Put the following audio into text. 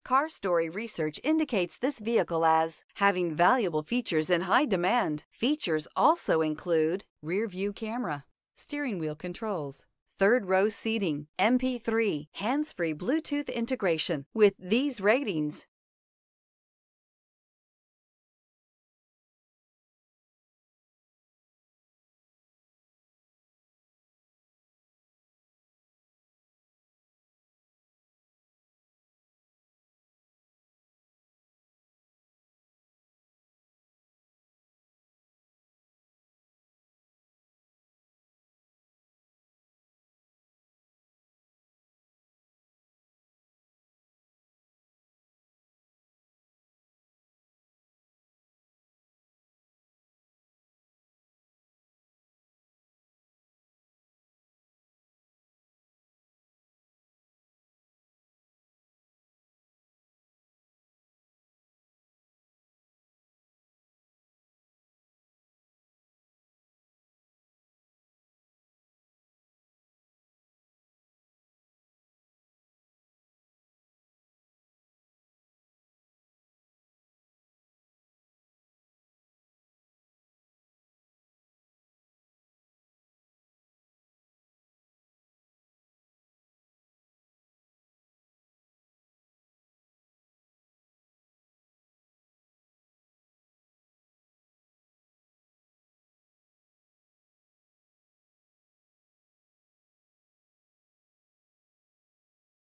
Car Story research indicates this vehicle as having valuable features in high demand. Features also include rear view camera, steering wheel controls, third row seating, MP3, hands-free Bluetooth integration. With these ratings,